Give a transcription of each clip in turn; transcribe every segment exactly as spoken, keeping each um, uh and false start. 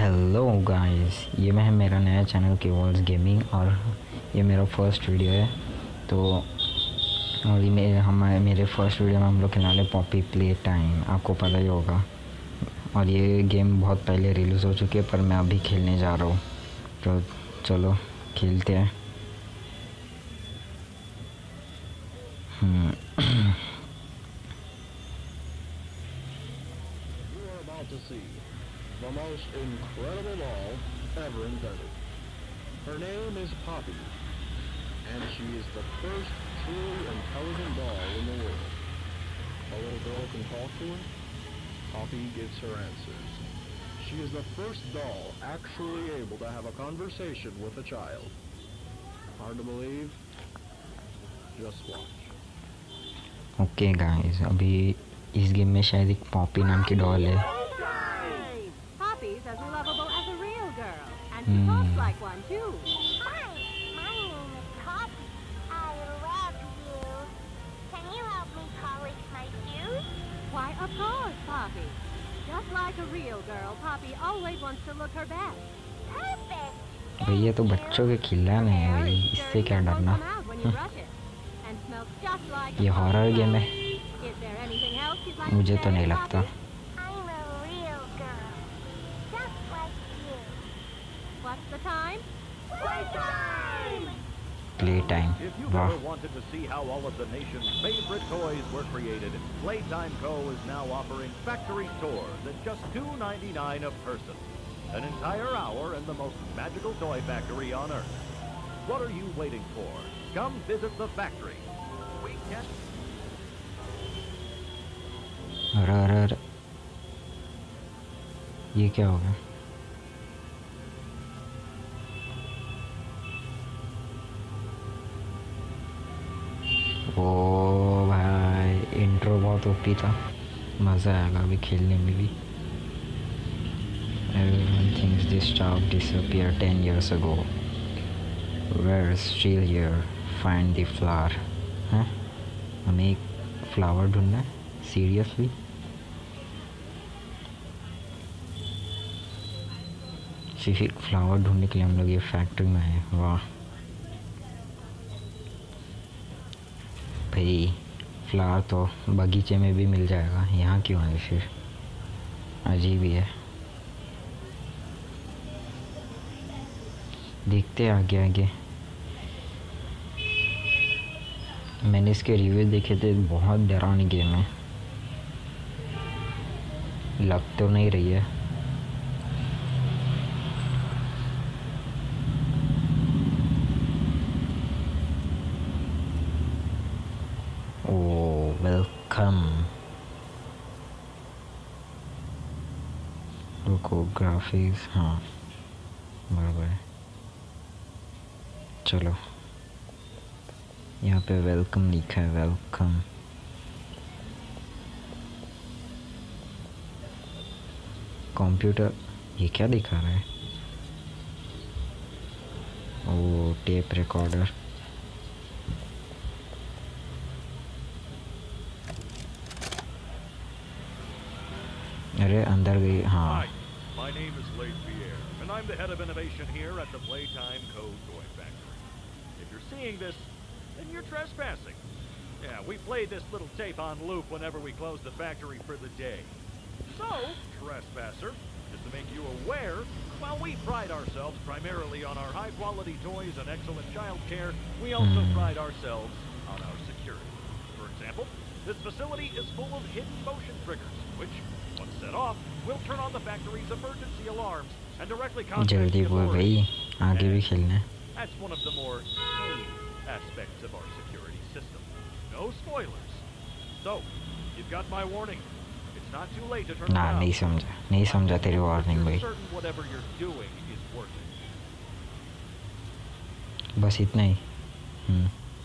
Hello guys, ये मैं मेरा नया चैनल केवल्स गेमिंग और ये मेरा फर्स्ट वीडियो है। तो और ये मेरे हम मेरे फर्स्ट वीडियो में हम लोग खिला पॉपी प्ले टाइम, आपको पता ही होगा। और ये गेम बहुत पहले रिलीज़ हो चुकी है पर मैं अभी खेलने जा रहा हूँ, तो चलो खेलते हैं। The most incredible doll ever invented. Her name is Poppy, and she is the first truly intelligent doll in the world. A little girl can talk to her. Poppy gives her answers. She is the first doll actually able to have a conversation with a child. Hard to believe? Just watch. Okay guys, अभी इस game में शायद एक Poppy नाम की doll है। As lovable as a real girl, and she talks mm. like one too. Hi, my name is Poppy. I love you. Can you help me polish my shoes? Why, of course, Poppy. Just like a real girl, Poppy always wants to look her best. Perfect. भैया तो बच्चों के खिलौने हैं भाई, इससे क्या डरना। ये हॉरर गेम है, मुझे तो नहीं लगता। What's the time? Playtime! Playtime. If you've ever wanted to see how all of the nation's favorite toys were created, Playtime Co. is now offering factory tours at just two ninety-nine a person. An entire hour in the most magical toy factory on Earth. What are you waiting for? Come visit the factory. We can... अरे अरे अरे, ये क्या हो गया? ओ भाई, intro बहुत OP था, मज़ा आएगा अभी खेलने में भी। Everyone thinks this child disappeared ten years ago. Where is still here? Find the flower. हैं? हमें एक फ्लावर ढूंढना है? Seriously? सिर्फ एक फ्लावर ढूंढने के लिए हम लोग ये फैक्ट्री में आए। वाह भाई, फ्लावर तो बगीचे में भी मिल जाएगा, यहाँ क्यों है फिर? अजीब ही है। देखते आगे आगे। मैंने इसके रिव्यू देखे थे, बहुत डरावनी गेम है, लग तो नहीं रही है। वेलकम। रुको, ग्राफिक्स, हाँ बराबर है। चलो, यहाँ पे वेलकम लिखा है, वेलकम। कंप्यूटर, ये क्या दिखा रहा है? ओ, टेप रिकॉर्डर। अरे अंदर गई। हाँ। My name is Leif Pierre, and I'm the head of innovation here at the Playtime Co. Toy Factory. If you're seeing this, then you're trespassing. Yeah, we play this little tape on loop whenever we close the factory for the day. So, trespasser, just to make you aware, while we pride ourselves primarily on our high-quality toys and excellent child care, we also Hmm. pride ourselves on our security. For example, this facility is full of hidden motion triggers, which, once set off, will turn on the factory's emergency alarms and directly contact जल्दी the बोल भाई, authorities. आगे भी खेलना है। That's one of the more tame aspects of our security system. No spoilers. So, you've got my warning. It's not too late to turn ना, around. नहीं समझा, नहीं समझा तेरी वार्निंग भाई। Certain whatever you're doing is working. बस इतना ही। हम्म।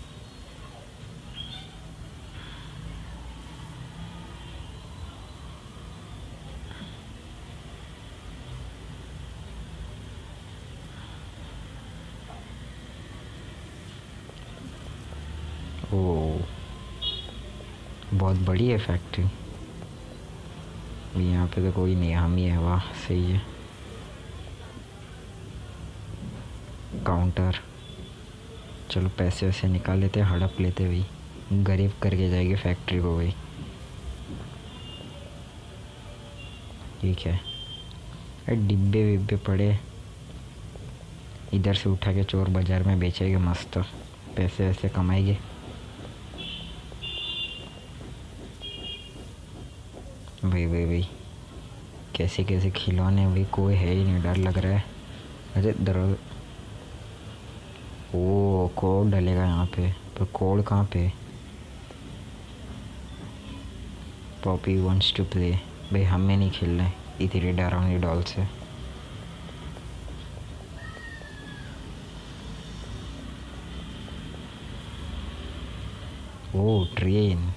ओ, बहुत बड़ी है फैक्ट्री। ।। । । । । । । । । । । । । । । । । । । । । । । । । । । । । । । । । । । । । । । । । । । । । । । । । । । । । 。 Right. यहाँ पे तो कोई नहीं, हम ही है, वाह सही है। काउंटर। चलो पैसे वैसे निकाल लेते, हड़प लेते भाई, गरीब करके जाएगी फैक्ट्री को भाई। ठीक है, अरे डिब्बे विब्बे पड़े, इधर से उठा के चोर बाज़ार में बेचेंगे, मस्त पैसे वैसे कमाएंगे। भाई भाई भाई कैसे कैसे खिलौने भाई, कोई है ही नहीं, डर लग रहा है। अरे दर ओ कोड डलेगा यहाँ पे, पर कोड कहाँ पे? Poppy wants to play. भाई हमें नहीं खेलना है इतनी डरावनी डॉल से। ओ ट्रेन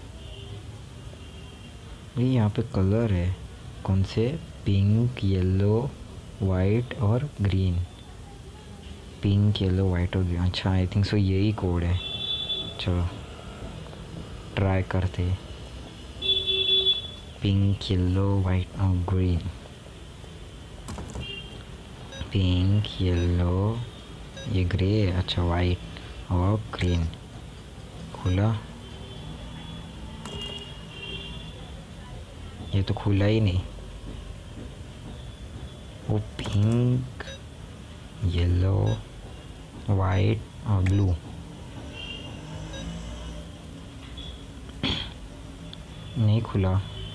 भाई, यहाँ पे कलर है कौन से? पिंक, येलो, वाइट और ग्रीन। पिंक, येलो, वाइट और ग्रीन। अच्छा आई थिंक सो यही कोड है। चलो ट्राई करते। पिंक, येलो, वाइट और ग्रीन। पिंक, येलो, ये ग्रे, अच्छा वाइट और ग्रीन। खुला, ये तो खुला ही नहीं। वो पिंक, येलो, वाइट और ब्लू। नहीं खुला।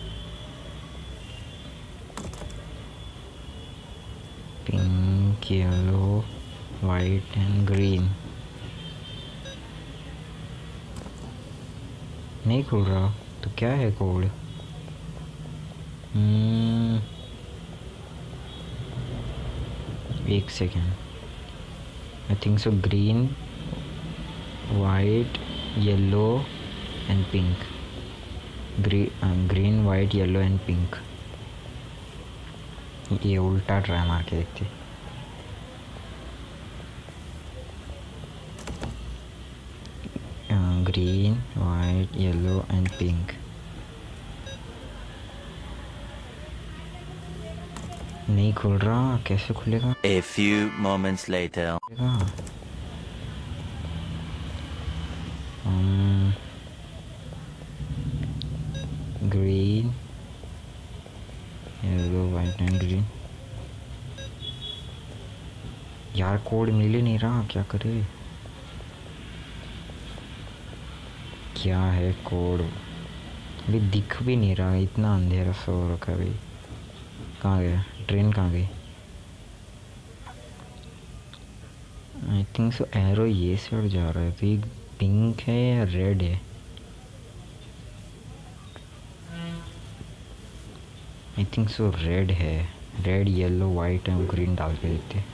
Pink, yellow, white and green. नहीं खुल रहा, तो क्या है कोड? hmm, एक second. I think so green, white, yellow and pink. Green, white, yellow and pink. ये उल्टा ट्राई मार के देखते। Green, white, yellow and pink. नहीं खुल रहा, कैसे खुलेगा? A few moments later. Green, yellow, white and green. यार कोड मिल ही नहीं रहा, क्या करे? क्या है कोड? अभी दिख भी नहीं रहा, इतना अंधेरा सा हो रखा है भाई। कहाँ गया ट्रेन, कहाँ गई? आई थिंक सो एरो ये साइड जा रहा है, तो ये पिंक है या रेड है? आई थिंक सो रेड है। Red, yellow, white and green डाल के देखते।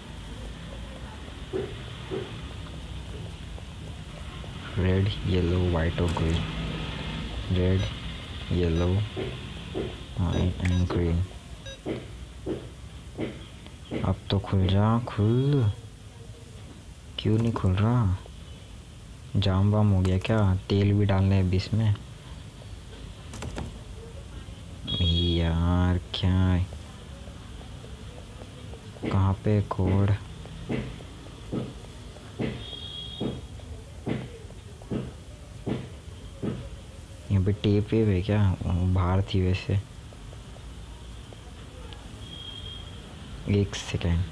रेड, येलो, वाइट और green. Red, yellow, white and green. अब तो खुल जा, खुल। क्यों नहीं खुल रहा? जाम वाम हो गया क्या? तेल भी डालना है बीच में यार। क्या है? कहाँ पे कोड? यहाँ पे टेप वेप है क्या? बाहर थी वैसे। एक सेकेंड,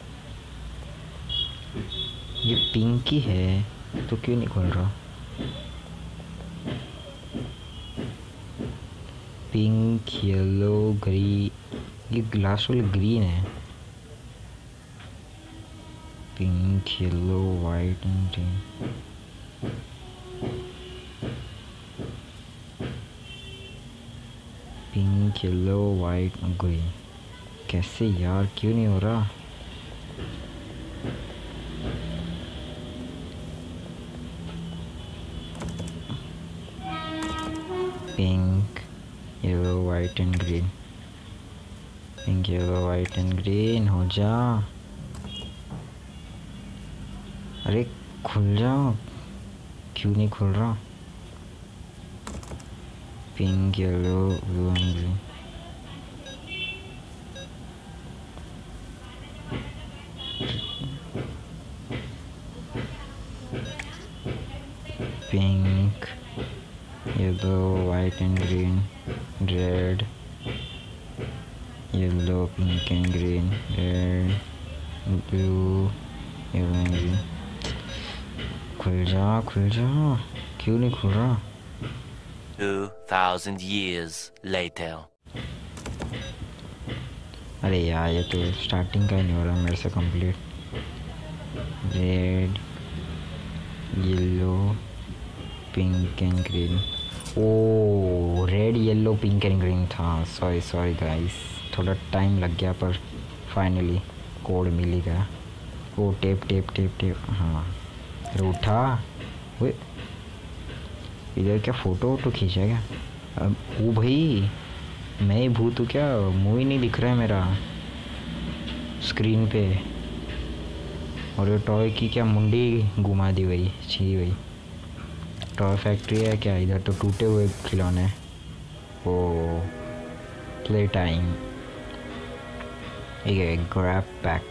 ये पिंक ही है तो क्यों नहीं खुल रहा? Pink, yellow, green. ये ग्लास वाली ग्रीन है। Pink, yellow, white and green. Pink, yellow, white और ग्रीन। कैसे यार, क्यों नहीं हो रहा? Pink, yellow, white and green. Pink, yellow, white and green. हो जा। अरे खुल जाओ, क्यों नहीं खुल रहा? Pink, yellow, blue and green. Pink, yellow, white and green, red, yellow, pink and green, red, blue, yellow and green. खुल जा खुल जा, क्यों नहीं खुल रहा? Two thousand years later. अरे यार ये तो स्टार्टिंग का ही नहीं हो रहा मेरे से complete. Red, yellow, pink and green. ओ red, yellow, pink and green था। सॉरी सॉरी गाइस, थोड़ा टाइम लग गया पर फाइनली कोड मिल ही गया। ओ टेप टेप टेप टेप, हाँ। अरे उठा, वे इधर क्या फ़ोटो वोटो खींचा क्या? अब ओ भाई मैं ही भूत हूँ क्या? मुँह ही नहीं दिख रहा है मेरा स्क्रीन पे। और ये टॉय की क्या मुंडी घुमा दी भाई, छी भाई। टॉय फैक्ट्री है क्या? इधर तो टूटे हुए खिलौने। ओ प्ले टाइम, ये ग्रैब पैक।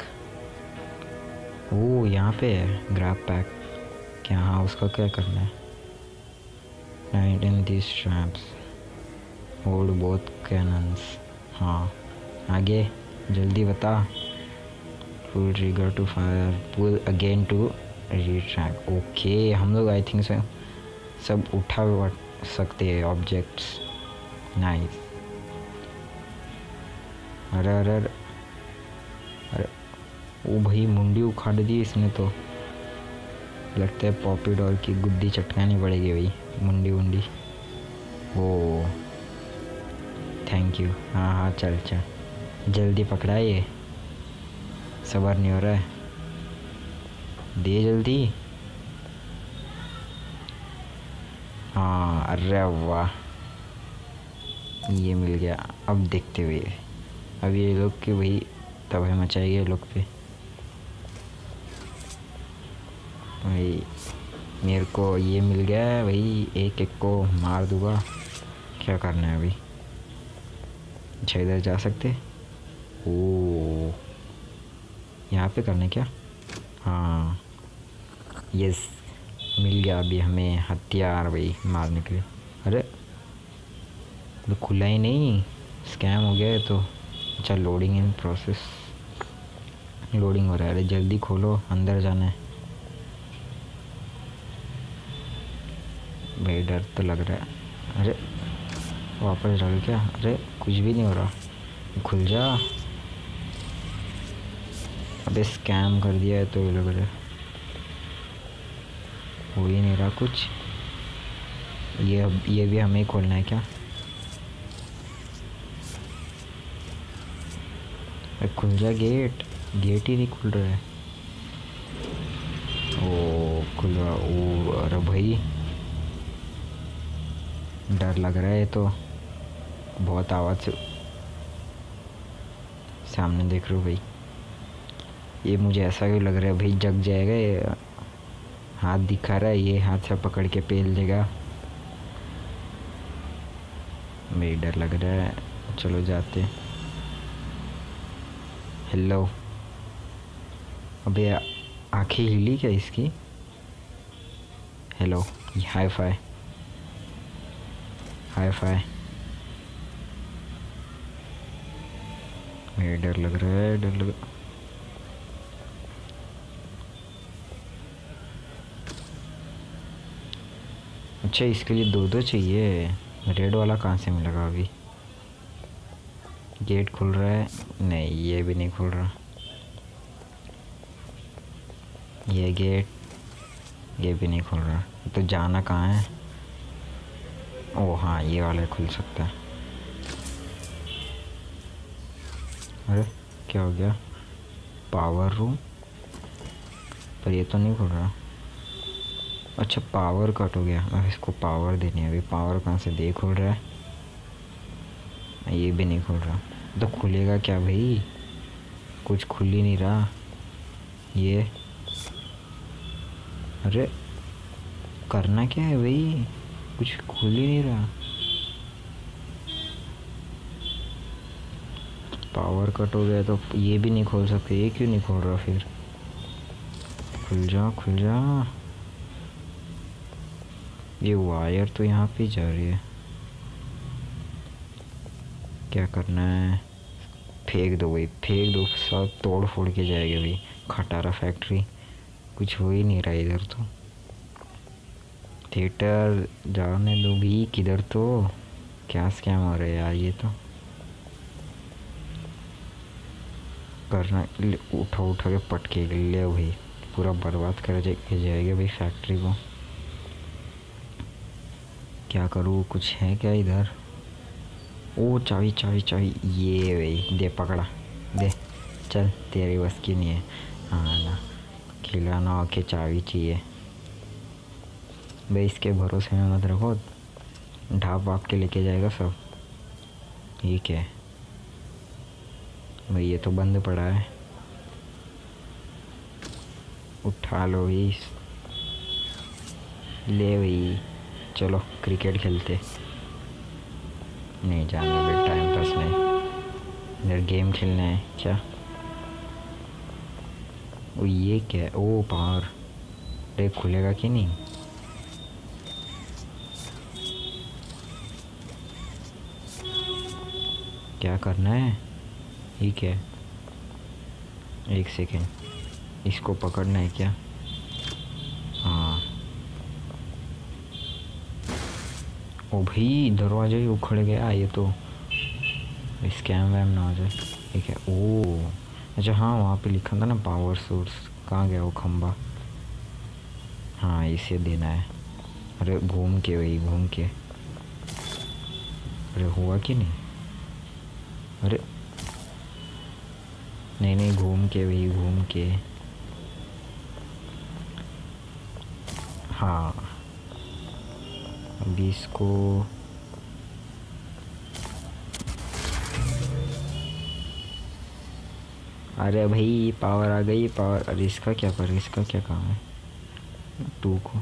ओ यहाँ पे है ग्रैब पैक क्या? हाँ उसका क्या करना है? Night in this traps, hold both cannons. हाँ आगे जल्दी बता। Pull trigger to fire, pull again to retract. Okay हम लोग आई थिंक से सब उठा सकते हैं ऑब्जेक्ट्स। नाइस। अरे अरे अरे अरे ओ भाई मुंडी उखाड़ दी इसने तो। लगता है पॉपी डॉल की गुद्दी चटकानी पड़ेगी भाई, मुंडी वुंडी। ओ थैंक यू। हाँ हाँ चल चल जल्दी पकड़ा, ये सबर नहीं हो रहा है, दे जल्दी। हाँ अरे वाह ये मिल गया। अब देखते हुए अब ये लोग के भाई तबाही मचाएंगे लोग पे भाई। मेरे को ये मिल गया है भाई, एक एक को मार दूंगा। क्या करना है अभी? अच्छा इधर जा सकते? ओ यहाँ पे करना है क्या? हाँ यस मिल गया अभी हमें हथियार भाई मारने के लिए। अरे तो खुला ही नहीं, स्कैम हो गया है तो। अच्छा लोडिंग इन प्रोसेस, लोडिंग हो रहा है। अरे जल्दी खोलो, अंदर जाना है भाई। डर तो लग रहा है। अरे वापस डाल क्या? अरे कुछ भी नहीं हो रहा, खुल जा। अबे स्कैम कर दिया है तो ये लग रहा है, हो ही नहीं रहा कुछ। ये ये भी हमें खोलना है क्या? अरे खुल जा गेट, गेट ही नहीं खुल रहा है। ओ खुल रहा। ओ अरे भाई डर लग रहा है तो, बहुत आवाज़ से सामने देख रहा हूँ भाई। ये मुझे ऐसा क्यों लग रहा है भाई जग जाएगा ये। हाथ दिखा रहा है, ये हाथ से पकड़ के पेल देगा भाई। डर लग रहा है, चलो जाते। हेलो अबे आँखें हिली क्या इसकी? Hello high five high five. मेरे डर लग रहा है, डर लग। अच्छा इसके लिए दो दो चाहिए। रेड वाला कहाँ से मिलेगा अभी? गेट खुल रहा है? नहीं ये भी नहीं खुल रहा। ये गेट, ये भी नहीं खुल रहा। तो जाना कहाँ है? ओ हाँ ये वाला खुल सकता है। अरे क्या हो गया? पावर रूम, पर ये तो नहीं खुल रहा। अच्छा पावर कट हो गया, अब इसको पावर देनी है अभी। पावर कहाँ से दे? खुल रहा है? ये भी नहीं खुल रहा। तो खुलेगा क्या भाई? कुछ खुल ही नहीं रहा ये। अरे करना क्या है भाई? कुछ खुल ही नहीं रहा। पावर कट हो गया तो ये भी नहीं खोल सकते। ये क्यों नहीं खोल रहा फिर? खुल जा खुल जा। ये वायर तो यहाँ पे जा रही है, क्या करना है? फेंक दो भाई, फेंक दो, सब तोड़ फोड़ के जाएगा भाई। खटारा फैक्ट्री, कुछ हो ही नहीं रहा इधर तो। थिएटर जाने दो भी, किधर तो क्या स्कैम हो रहा है यार ये तो। करना, उठा उठा के पटके ले भाई, पूरा बर्बाद कर जाएगा भाई फैक्ट्री को। क्या करूँ, कुछ है क्या इधर? ओ चाबी चाबी चाबी, ये भाई दे, पकड़ा दे, चल तेरी बस की नहीं है। हाँ ना, खिलाना के चाबी चाहिए भाई, इसके भरोसे में मत रखो, ढाप वाप के लेके जाएगा सब। ठीक है भाई, ये तो बंद पड़ा है, उठा लो भाई, ले भाई, चलो क्रिकेट खेलते। नहीं जाने भाई, टाइम पास नहीं, इधर गेम खेलना है क्या? ओ ये क्या है? ओ पावर, अरे खुलेगा कि नहीं? क्या करना है? ठीक है, एक सेकेंड, इसको पकड़ना है क्या? हाँ, ओ भाई दरवाजा ही उखड़ गया, ये तो स्कैम वैम ना हो जाए। ठीक है, ओ अच्छा हाँ, वहाँ पे लिखा था ना पावर सोर्स, कहाँ गया वो खंबा? हाँ इसे देना है। अरे घूम के वही, घूम के, अरे हुआ कि नहीं? अरे नहीं नहीं, घूम के वही, घूम के, हाँ अभी इसको अरे भाई पावर आ गई, पावर। अरे इसका क्या कर, इसका क्या काम है? टू को,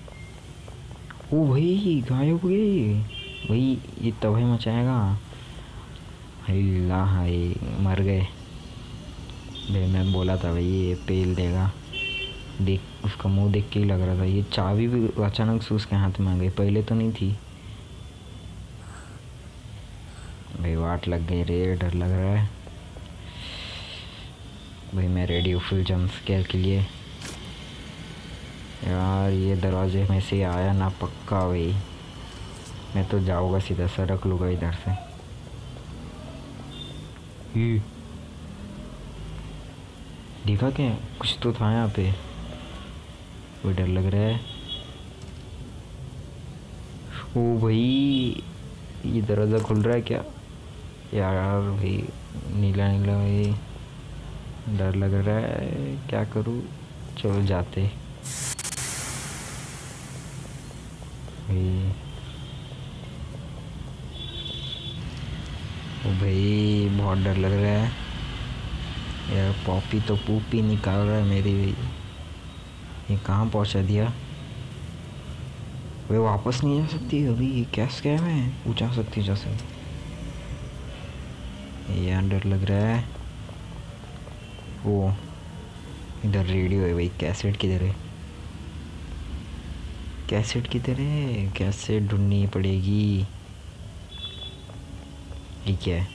ओ भाई गायब हो गई भाई, ये तबाही मचाएगा। अल्लाह हाय, मर गए भाई, मैं बोला था भाई ये पेल देगा, देख उसका मुंह देख के ही लग रहा था। ये चाबी भी अचानक से उसके हाथ में आ गई, पहले तो नहीं थी भाई। वाट लग गई रे, डर लग रहा है भाई, मैं रेडी हूँ फुल जंप स्केयर के लिए। यार ये दरवाजे में से आया ना पक्का भाई, मैं तो जाऊँगा सीधा, सड़क लूँगा इधर से। ये देखा क्या, कुछ तो था यहाँ पे, वो डर लग रहा है। ओ भाई ये दरवाज़ा खुल रहा है क्या यार? भाई नीला नीला भाई, डर लग रहा है, क्या करूँ? चलो जाते भाई। ओ भाई बहुत डर लग रहा है यार, पॉपी तो पूपी निकाल रहा है मेरी भी। ये कहाँ पहुँचा दिया? वे वापस नहीं जा सकती अभी, ये क्या स्कैम है? वो जा सकती जा सकती, यार डर लग रहा है। ओ इधर रेडियो है भाई, कैसेट किधर है? कैसेट किधर है? कैसेट ढूंढनी पड़ेगी। ठीक है,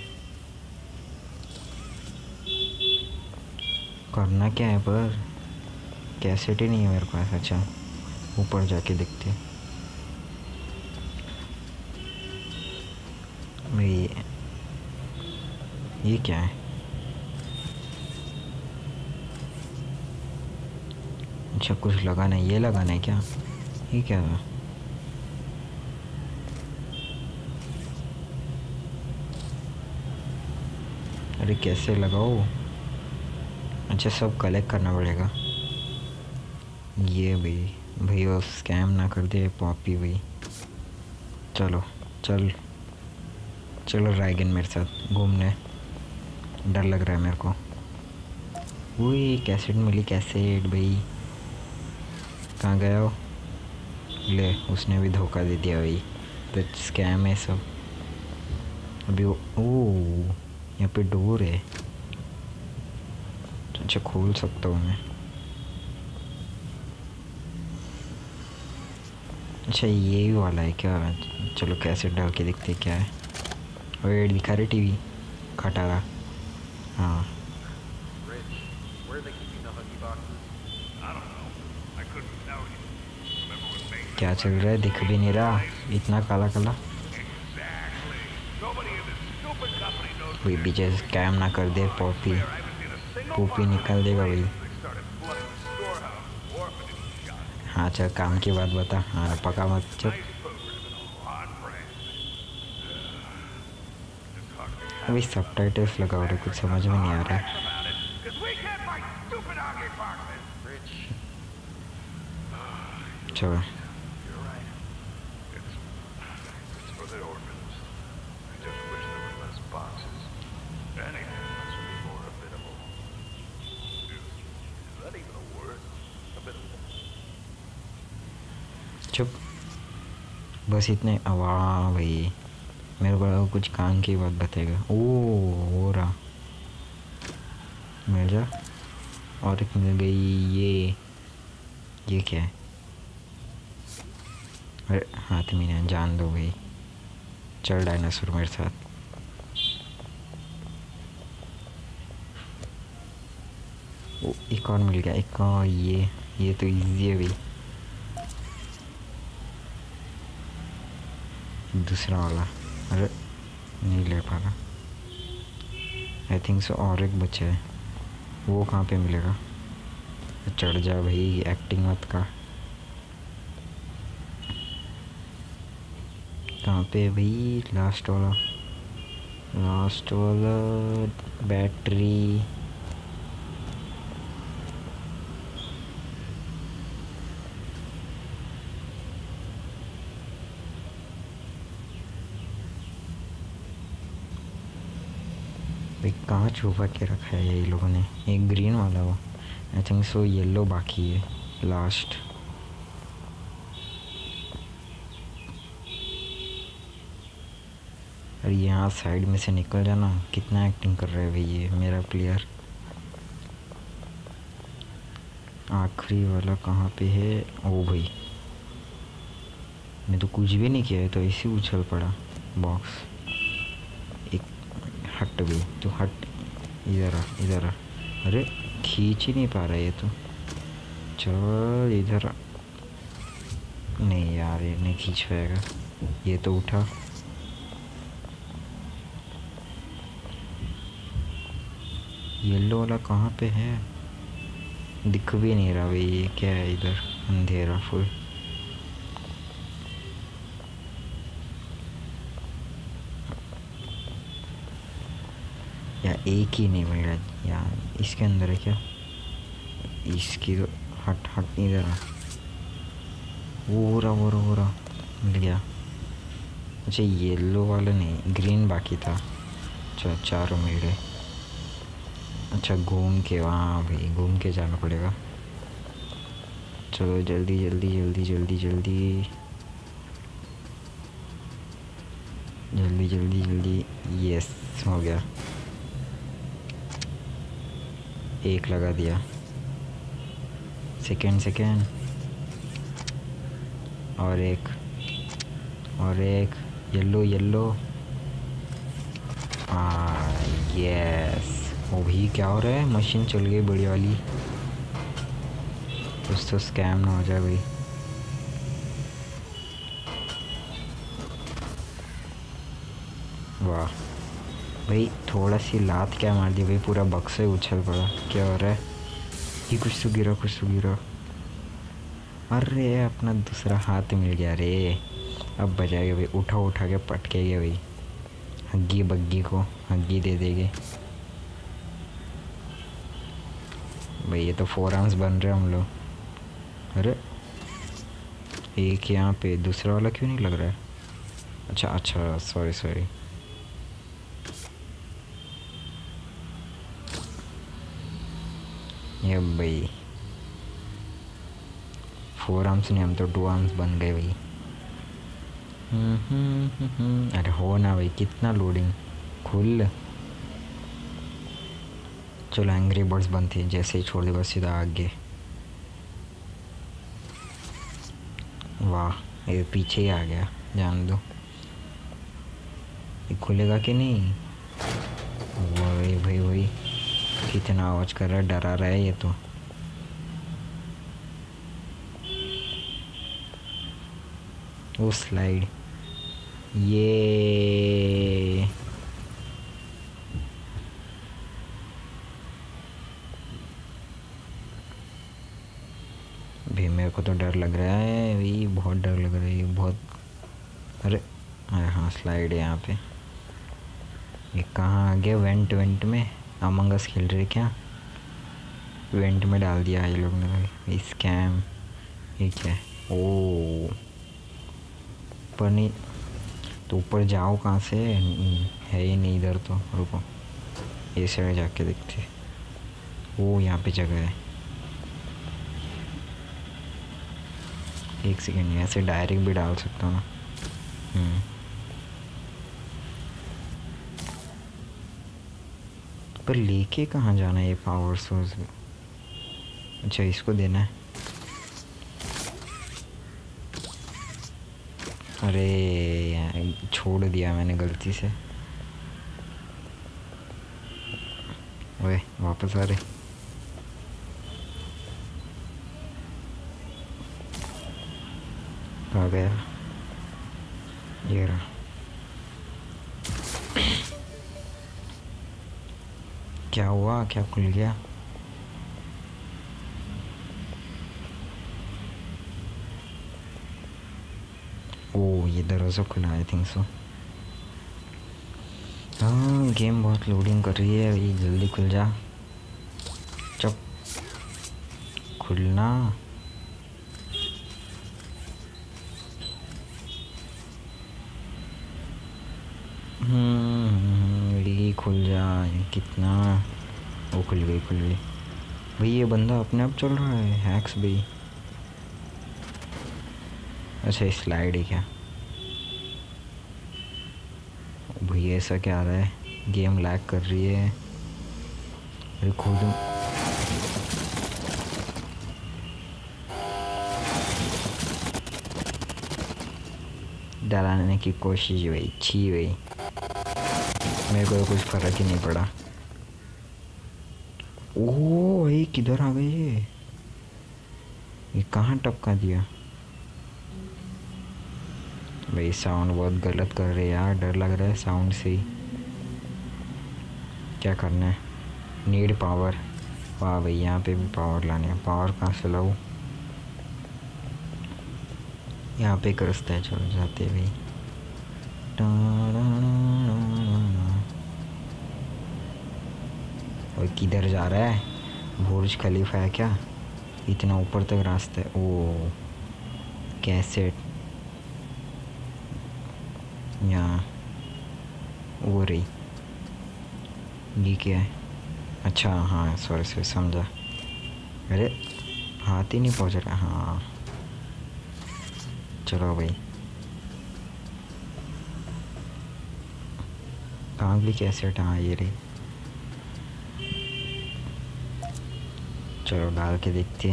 करना क्या है पर? कैसेट ही नहीं है मेरे पास। अच्छा ऊपर जाके देखते हैं भाई, ये क्या है? अच्छा कुछ लगाना है, ये लगाना है क्या? ये क्या है? अरे कैसे लगाओ? अच्छा सब कलेक्ट करना पड़ेगा। ये भाई भैया स्कैम ना कर दे पॉपी भाई। चलो चल चलो रायगन मेरे साथ घूमने, डर लग रहा है मेरे को। वही कैसेट मिली, कैसेट भाई कहाँ गया हो? ले उसने भी धोखा दे दिया भाई, तो स्कैम है सब। अभी ओ यहाँ पे डोर है, अच्छा खोल सकता हूँ मैं। अच्छा यही वाला है क्या? चलो कैसे डाल के देखते क्या है। वेट दिखा रहे टीवी खटारा। हाँ Rich, where are they keeping the Huggy boxes? I don't know. I couldn't tell you. Remember when Mason क्या चल रहा है? दिख भी नहीं रहा, इतना काला काला। Exactly. Nobody in this stupid company knows कोई पीछे स्कैम ना कर दे Poppy, I haven't seen a single Poppy निकाल देगा भाई। They started flooding the storehouse, orphanage shot. हाँ चल काम की बात बता। हाँ पका मत चुप। Nice program and all, on brand. It's hard to be अभी सबटाइटल्स लगाओ रे, कुछ समझ में नहीं आ रहा है। about it, 'cause we can't fight stupid Huggy boxes. Rich, चलो You're right. It's, it's for the orphans. I just wish there were less boxes. Anything must be more habitable. Is, is that even a word? Habitable. चुप बस इतने। वाह भाई मेरे को कुछ काम की बात बताएगा। ओ हो रहा मिल जा। और एक मिल गई। ये ये क्या है? अरे हाथ में ना जान दो भाई। चल डायनासोर मेरे साथ। ओ एक और मिल गया। एक और ये ये तो इजी है भाई। दूसरा वाला अरे नहीं ले पा रहा। आई थिंक सो और एक बच्चा है, वो कहाँ पे मिलेगा? चढ़ जा भाई, एक्टिंग मत का। कहाँ पे भाई? लास्ट वाला लास्ट वाला बैटरी। भाई कहाँ छुपा के रखा है ये लोगों ने? एक ग्रीन वाला हो, आई थिंक सो येलो बाकी है लास्ट। अरे यहाँ साइड में से निकल जाना। कितना एक्टिंग कर रहा है भाई ये मेरा प्लेयर। आखिरी वाला कहाँ पे है? ओ भाई मैं तो कुछ भी नहीं किया है, तो इसी उछल पड़ा बॉक्स। एक हट भी तो हट, इधर आ इधर आ। अरे खींच ही नहीं पा रहा ये तो। चल इधर आ। नहीं यार ये नहीं खींच पाएगा। ये तो उठा। येलो वाला कहाँ पे है? दिख भी नहीं रहा भाई। ये क्या है? इधर अंधेरा फुल। या एक ही नहीं मिल रहा यार। इसके अंदर है क्या? इसकी तो हट हट इधर आ। वो हो रहा वो रहा वो रहा मिल गया। अच्छा येलो वाला नहीं, ग्रीन बाकी था। अच्छा चारों मिल गए। अच्छा घूम के वहाँ भाई घूम के जाना पड़ेगा। चलो जल्दी जल्दी जल्दी जल्दी जल्दी जल्दी जल्दी जल्दी। यस हो गया। एक लगा दिया। सेकेंड सेकेंड और एक और एक येलो येलो। आ यस। वो भी क्या हो रहा है? मशीन चल गई बड़ी वाली। कुछ तो स्कैम ना हो जाए भाई। वाह भाई थोड़ा सी लात क्या मार दी भाई, पूरा बक्सा ही उछल पड़ा। क्या हो रहा है? ये कुछ तो गिरा कुछ तो गिरा। अरे अपना दूसरा हाथ मिल गया रे। अब बजाएगा भाई। उठा उठा के पटकेगा भाई। हग्गी बग्गी को हग्गी दे देंगे भाई। ये तो फोर आर्म्स बन रहे हम लोग। अरे एक यहाँ पे दूसरा वाला क्यों नहीं लग रहा है? अच्छा अच्छा सॉरी सॉरी। ये भाई फोर आर्म्स नहीं, हम तो टू आर्म्स बन गए भाई। अरे हो ना भाई, कितना लोडिंग। खुल। चलो एंग्री बर्ड्स बनती है, जैसे ही छोड़ देगा सीधा आगे। वाह ये पीछे ही आ गया, जान दो। ये खुलेगा कि नहीं? वही भाई वही कितना आवाज कर रहा है, डरा रहा है ये तो। वो स्लाइड, ये भी मेरे को तो डर लग रहा है, भी बहुत डर लग रहा है ये बहुत। अरे अरे हाँ स्लाइड है यहाँ पे। ये कहाँ आ गया? वेंट वेंट में अमंग अस खेल रहे क्या? वेंट में डाल दिया ये लोग ने। स्कैम, ये क्या है? ओ पर नहीं तो ऊपर जाओ कहाँ से? है ही नहीं इधर तो। रुको ये साइड जाके देखते। ओ यहाँ पे जगह है। एक सेकेंड, यहाँ से डायरेक्ट भी डाल सकता हूँ ना। हम्म पर लेके कहाँ जाना है ये पावर सोर्स? अच्छा इसको देना है। अरे छोड़ दिया मैंने गलती से। ओए वापस आ रहे। कहाँ गया? ये रहा। क्या हुआ? क्या खुल गया? ओ ये दरवाज़ा खुला, आई थिंक सो। हाँ गेम बहुत लोडिंग कर रही है, ये जल्दी खुल जा। चुप, खुलना। हम्म ये खुल जा। कितना? वो खुल गई खुल गई भाई। ये बंदा अपने आप चल रहा है, हैक्स भाई। अच्छा स्लाइड है क्या भाई? ऐसा क्या आ रहा है? गेम लैग कर रही है। अरे खुद डराने की कोशिश भाई, छी भाई। मेरे को तो कुछ फर्क ही नहीं पड़ा। ओह भाई किधर आ गए ये? ये कहाँ टपका दिया भाई? साउंड बहुत गलत कर रहे हैं यार, डर लग रहा है साउंड से ही। क्या करना है? Need power. वाह भाई यहाँ पे भी पावर लाने है। पावर कहाँ से लाऊं? यहाँ पे एक रास्ता है, चल जाते भाई। और किधर जा रहा है? बुर्ज खलीफा है क्या? इतना ऊपर तक रास्ता है। ओ कैसेट यहाँ वो रही। ये क्या है? अच्छा हाँ सॉरी सॉरी समझा। अरे हाथ ही नहीं पहुँच रहा। हाँ चलो भाई। कहाँ भी कैसेट? हाँ ये रही। चलो डाल के देखते।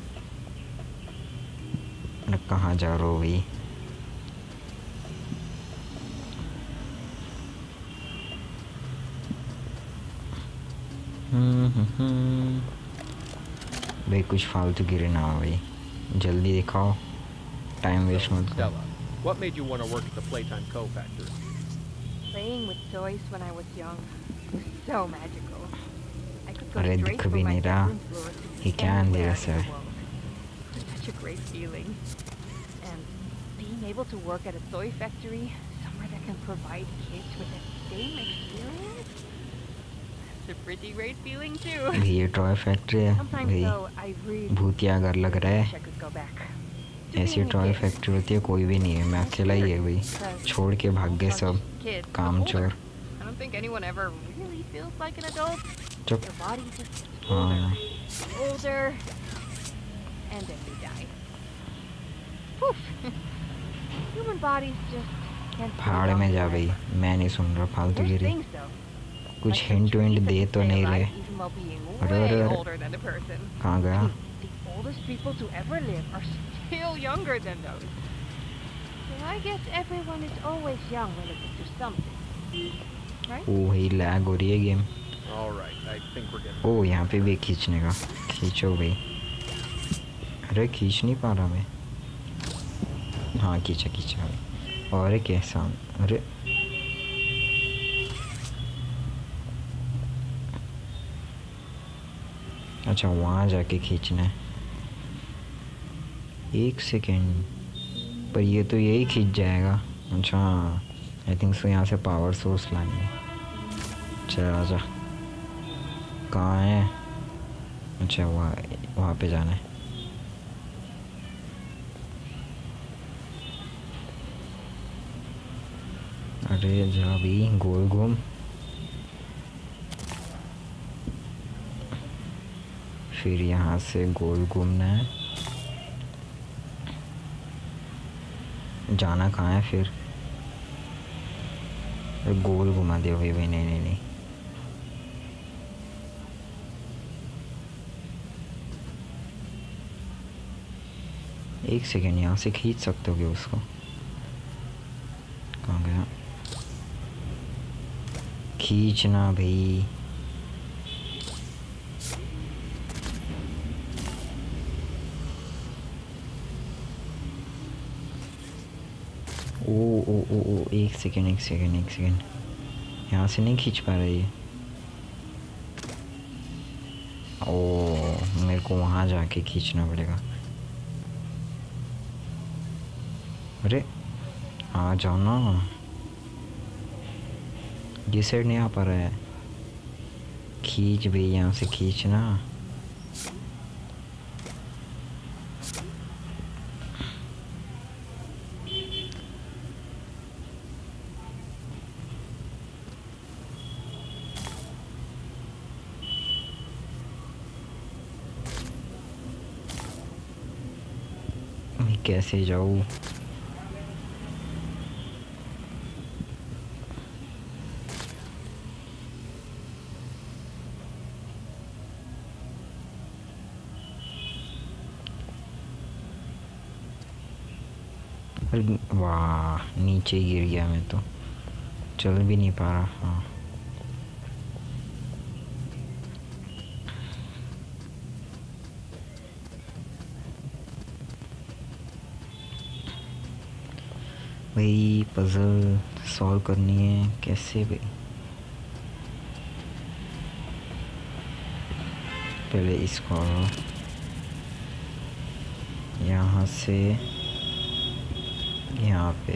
कहाँ जा रहे हो भाई? भाई कुछ फालतू गिरे ना भाई, जल्दी दिखाओ, टाइम वेस्ट मत करो। Stella, what made you want to work at the Playtime Co. factory? Playing with toys when I was young was so magical. I could go अरे straight दिख from भी my नहीं रहा, bedroom floor to ये क्या anywhere अंधेरा in सा the है। world. It was such a great feeling. And being able to work at a toy factory, somewhere that can provide kids with that same experience, it's a pretty great feeling too. ये toy factory है Sometimes भाई, though, I really भूतिया घर लग रहा wish है। I could go back. to ऐसी being a toy kid. Factory होती है, कोई भी नहीं है, मैं अकेला ही है भाई। छोड़ के भाग गए सब Kids, but काम older. चोर। I don't think anyone ever really feels like an adult. चुप। Your body just gets हाँ older, older, and then you die. Poof. Human bodies just can't. भाड़ में जा भाई, मैं नहीं सुन रहा फालतू There's गिरी। things though. कुछ like हिंट the विंट trees that दे can तो stay नहीं रहे। alive even while being अरे way अरे अरे older than the person. कहाँ I गया? mean, the oldest people to ever live are still younger than those. I guess everyone is always young when it comes to something, right? ओ भाई lag हो रही है game. All right, I think we're getting. ओ यहाँ पे भी खींचने का, खींचो भाई। अरे खींच नहीं पा रहा मैं। हाँ खींचा खींचा भाई। और कैसा, अरे अच्छा वहाँ जाके खींचना है। एक सेकेंड, पर ये तो यही खींच जाएगा। अच्छा आई थिंक सो यहाँ से पावर सोर्स लाएंगे। चल आजा, कहाँ है? अच्छा वहाँ वहाँ पे जाना है। अरे जा भी, गोल घूम। फिर यहाँ से गोल घूमना है। जाना कहाँ है फिर? अरे गोल घुमा दे भाई भाई। नहीं नहीं नहीं, एक सेकेंड, यहाँ से खींच सकते हो क्या उसको? कहाँ गया? खींचना भाई। ओ ओ ओ ओ एक सेकेंड एक सेकेंड एक सेकेंड, यहाँ से नहीं खींच पा रही है। ओ मेरे को वहाँ जाके खींचना पड़ेगा। अरे आ जाओ ना, ये साइड नहीं आ पा रहा है। खींच भाई, यहाँ से खींचना। मैं कैसे जाऊँ? वाह नीचे गिर गया मैं तो, चल भी नहीं पा रहा। हाँ भाई पजल सॉल्व करनी है, कैसे भाई? पहले इसको यहाँ से यहाँ पे,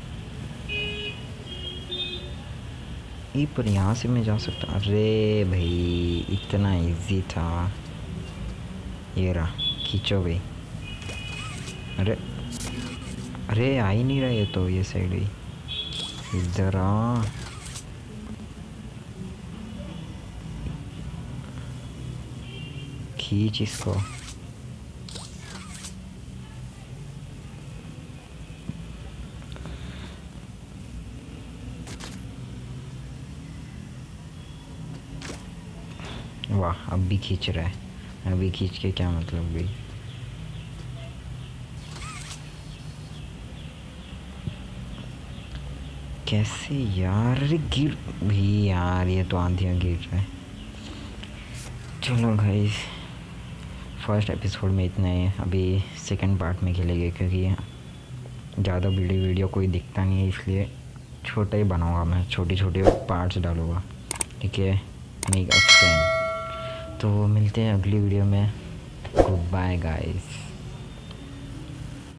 ये पर यहाँ से मैं जा सकता। अरे भाई इतना इजी था। ये रहा, खींचो भाई। अरे अरे आ ही नहीं रहा ये तो, ये साइड ही। इधर आ, खींच इसको। वाह अब भी खींच रहा है। अभी खींच के क्या मतलब भाई? कैसे यार? अरे गिर भी यार, ये तो आंधियाँ गिर रहा है। चलो गाइस फर्स्ट एपिसोड में इतना है। अभी सेकंड पार्ट में खेलेंगे, क्योंकि ज़्यादा वीडियो वीडियो कोई दिखता नहीं है, इसलिए छोटा ही बनाऊँगा मैं, छोटी छोटी पार्ट्स डालूँगा। ठीक है, मेक अ फ्रेंड। तो मिलते हैं अगली वीडियो में। Goodbye guys.